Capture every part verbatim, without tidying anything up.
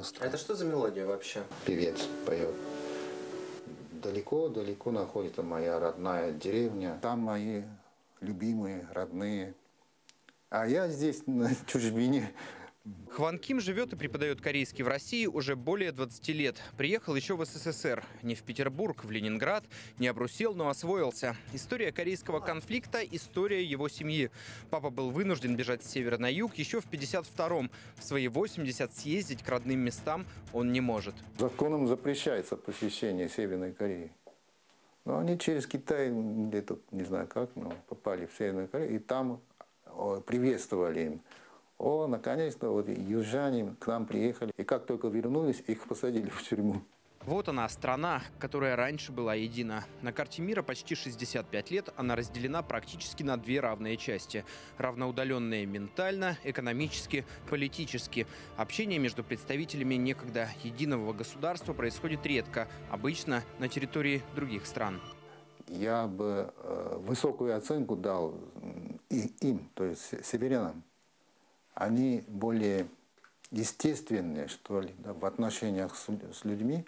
государства. Это что за мелодия вообще? Певец поет. Далеко-далеко находится моя родная деревня. Там мои любимые, родные. А я здесь, на чужбине. Хван Ким живет и преподает корейский в России уже более двадцати лет. Приехал еще в СССР. Не в Петербург, в Ленинград. Не обрусел, но освоился. История корейского конфликта – история его семьи. Папа был вынужден бежать с севера на юг еще в пятьдесят втором. В свои восемьдесят съездить к родным местам он не может. Законом запрещается посещение Северной Кореи. Но они через Китай, где-то, не знаю как, но попали в Северную Корею. И там приветствовали им. О, наконец-то вот южане к нам приехали. И как только вернулись, их посадили в тюрьму. Вот она, страна, которая раньше была едина. На карте мира почти шестьдесят пять лет она разделена практически на две равные части. Равноудаленные ментально, экономически, политически. Общение между представителями некогда единого государства происходит редко, обычно на территории других стран. Я бы э, высокую оценку дал и, им, то есть северянам. Они более естественные, что ли, да, в отношениях с, с людьми,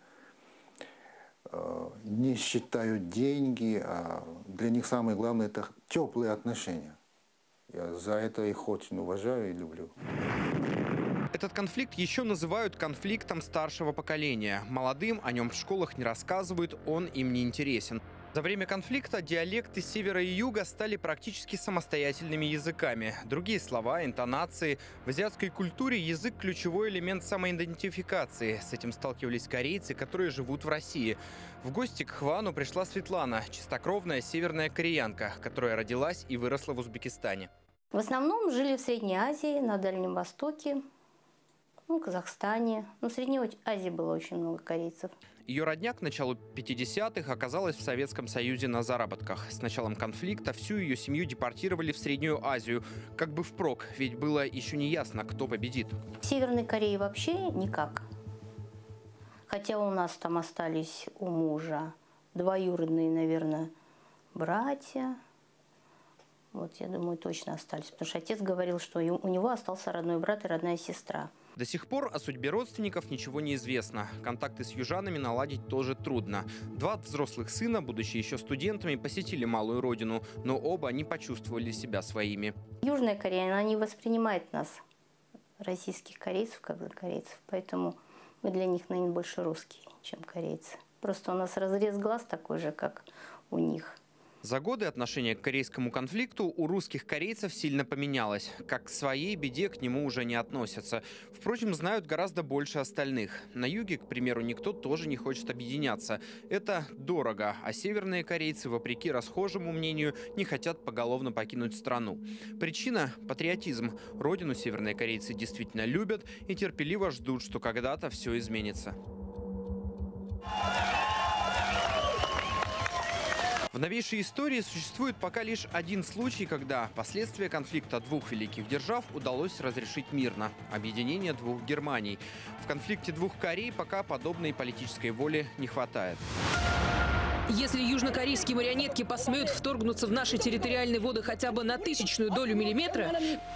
э, не считают деньги, а для них самое главное – это теплые отношения. Я за это их очень уважаю и люблю. Этот конфликт еще называют конфликтом старшего поколения. Молодым о нем в школах не рассказывают, он им не интересен. За время конфликта диалекты севера и юга стали практически самостоятельными языками. Другие слова, интонации. В азиатской культуре язык – ключевой элемент самоидентификации. С этим сталкивались корейцы, которые живут в России. В гости к Хвану пришла Светлана, чистокровная северная кореянка, которая родилась и выросла в Узбекистане. В основном жили в Средней Азии, на Дальнем Востоке, ну, Казахстане. Ну, в Средней Азии было очень много корейцев. Ее родня к началу пятидесятых оказалась в Советском Союзе на заработках. С началом конфликта всю ее семью депортировали в Среднюю Азию. Как бы впрок, ведь было еще не ясно, кто победит. В Северной Корее вообще никак. Хотя у нас там остались у мужа двоюродные, наверное, братья. Вот, я думаю, точно остались. Потому что отец говорил, что у него остался родной брат и родная сестра. До сих пор о судьбе родственников ничего не известно. Контакты с южанами наладить тоже трудно. Два взрослых сына, будучи еще студентами, посетили малую родину, но оба не почувствовали себя своими. Южная Корея, она не воспринимает нас, российских корейцев, как корейцев. Поэтому мы для них, наверное, больше русские, чем корейцы. Просто у нас разрез глаз такой же, как у них. За годы отношение к корейскому конфликту у русских корейцев сильно поменялось. Как к своей беде к нему уже не относятся. Впрочем, знают гораздо больше остальных. На юге, к примеру, никто тоже не хочет объединяться. Это дорого, а северные корейцы, вопреки расхожему мнению, не хотят поголовно покинуть страну. Причина – патриотизм. Родину северные корейцы действительно любят и терпеливо ждут, что когда-то все изменится. В новейшей истории существует пока лишь один случай, когда последствия конфликта двух великих держав удалось разрешить мирно – объединение двух Германий. В конфликте двух Корей пока подобной политической воли не хватает. Если южнокорейские марионетки посмеют вторгнуться в наши территориальные воды хотя бы на тысячную долю миллиметра…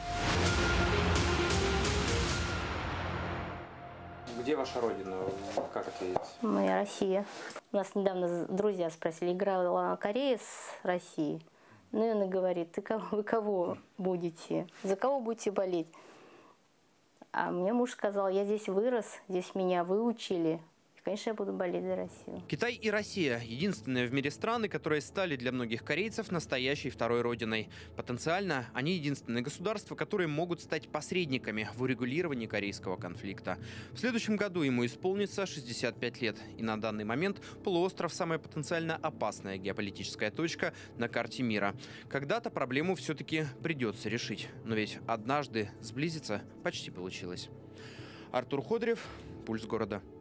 Где ваша родина? Как ответить? Моя Россия. У нас недавно друзья спросили, играла Корея с Россией. Ну и она говорит, ты кого, вы кого будете? За кого будете болеть? А мне муж сказал, я здесь вырос, здесь меня выучили. Конечно, я буду болеть за Россию. Китай и Россия – единственные в мире страны, которые стали для многих корейцев настоящей второй родиной. Потенциально они единственные государства, которые могут стать посредниками в урегулировании корейского конфликта. В следующем году ему исполнится шестьдесят пять лет. И на данный момент полуостров – самая потенциально опасная геополитическая точка на карте мира. Когда-то проблему все-таки придется решить. Но ведь однажды сблизиться почти получилось. Артур Ходырев, «Пульс города».